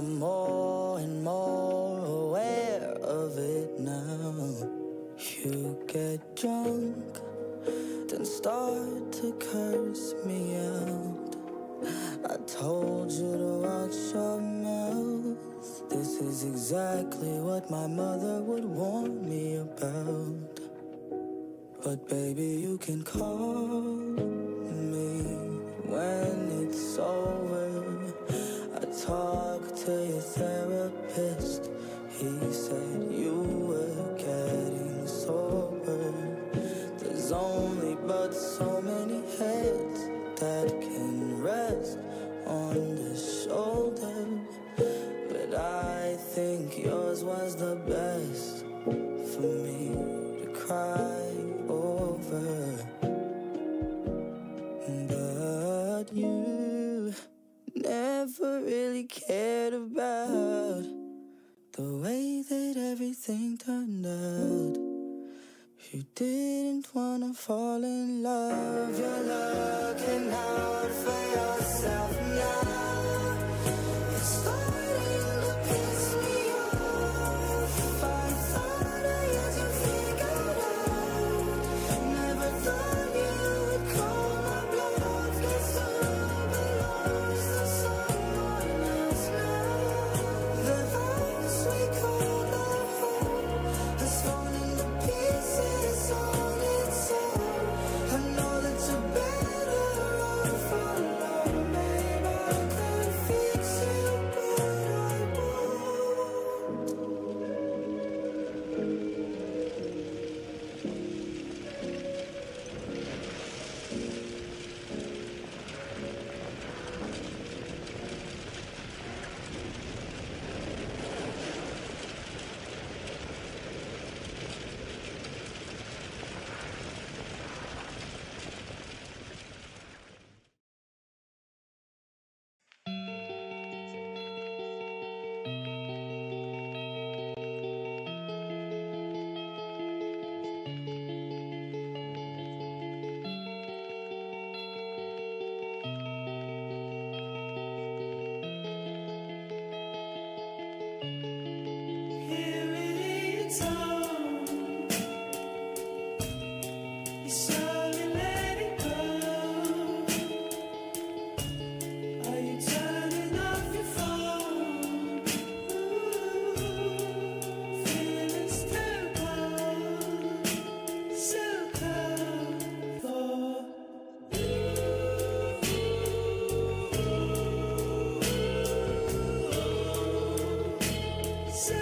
I'm more and more aware of it now. You get drunk, then start to curse me out. I told you to watch your mouth. This is exactly what my mother would warn me about. But baby, you can call me when it's over. I talked to your therapist. He said you were getting sober. There's only but so many heads that can rest on this shoulder, but I think yours was the best for me to cry over. But you never really cared about the way that everything turned out. You didn't wanna fall in love. You're looking out for yourself now. It's starting to piss me off. I thought I had you figured out. Never thought you would call my bluff. Guess who belongs to someone else now? The house we called our home has fallen to pieces on its own. I know that you're better off alone, babe. I could fix you, but I won't. Here it's all. You slowly let it go. Are you turning off your phone? Feelings too cold, so cold for so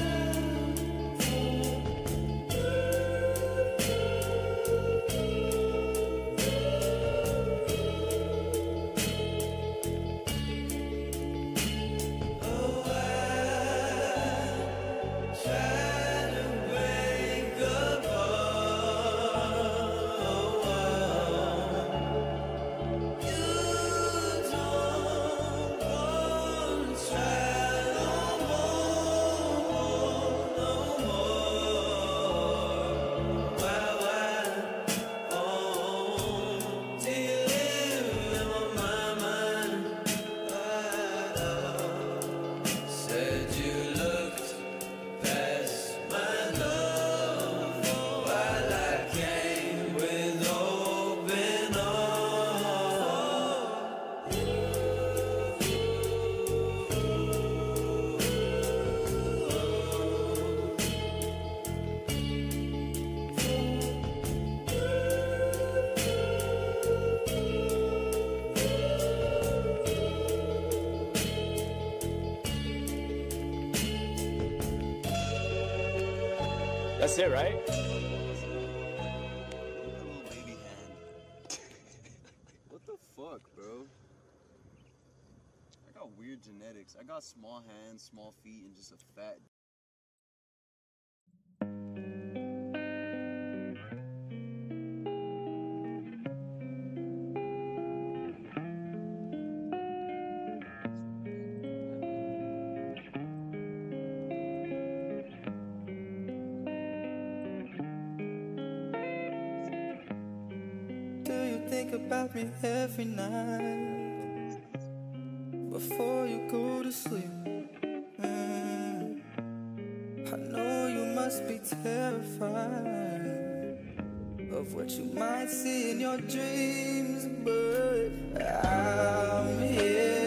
said you looked past my love while I came with open arms. That's it, right? Little baby hand. What the fuck, bro? I got weird genetics. I got small hands, small feet, and just a fat. Do you think about me every night before you go to sleep? terrified of what you might see in your dreams, but I'm here